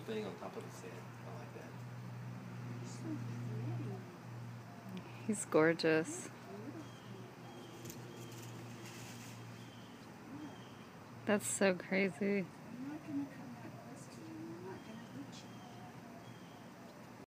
thing on top of the sand. I like that. He's gorgeous. That's so crazy.